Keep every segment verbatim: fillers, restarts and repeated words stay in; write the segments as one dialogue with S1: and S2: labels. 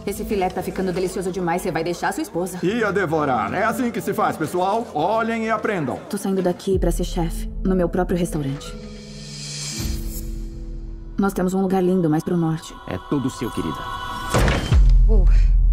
S1: Esse filé tá ficando delicioso demais. Você vai deixar sua esposa.
S2: Ia devorar. É assim que se faz, pessoal. Olhem e aprendam.
S1: Tô saindo daqui pra ser chefe, no meu próprio restaurante. Nós temos um lugar lindo mais pro norte.
S3: É tudo seu, querida.
S1: Uh.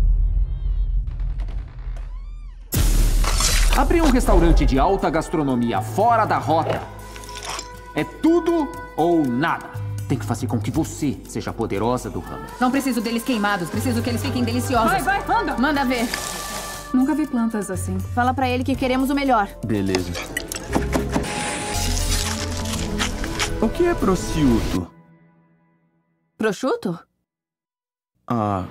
S3: Abrir um restaurante de alta gastronomia fora da rota é tudo ou nada. Tem que fazer com que você seja poderosa do ramo.
S1: Não preciso deles queimados, preciso que eles fiquem deliciosos.
S4: Vai, vai, anda!
S1: Manda ver.
S4: Nunca vi plantas assim.
S1: Fala pra ele que queremos o melhor.
S5: Beleza. O que é prosciutto?
S1: Prosciutto?
S5: Ah...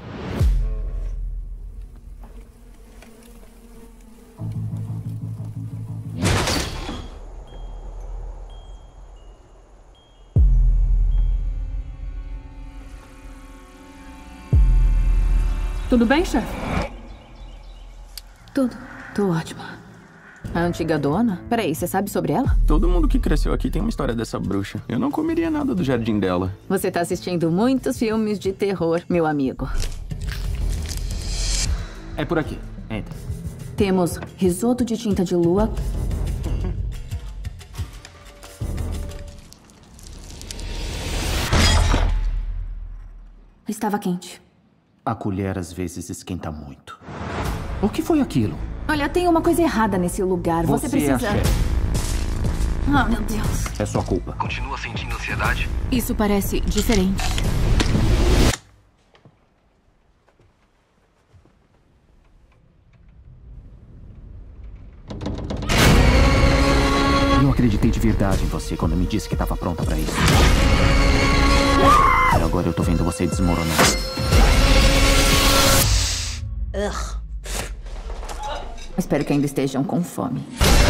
S4: Tudo bem, chefe?
S1: Tudo. Tô ótima. A antiga dona? Peraí, você sabe sobre ela?
S5: Todo mundo que cresceu aqui tem uma história dessa bruxa. Eu não comeria nada do jardim dela.
S1: Você tá assistindo muitos filmes de terror, meu amigo.
S3: É por aqui. Entra.
S1: Temos risoto de tinta de lua. Estava quente.
S3: A colher às vezes esquenta muito. O que foi aquilo?
S1: Olha, tem uma coisa errada nesse lugar. Você,
S3: Você
S1: precisa...
S3: é a chefe.
S1: Ah, meu Deus.
S3: É sua culpa.
S6: Continua sentindo ansiedade?
S1: Isso parece diferente.
S3: Eu acreditei de verdade em você quando me disse que estava pronta pra isso. E agora eu tô vendo você desmoronar.
S1: Espero que ainda estejam com fome.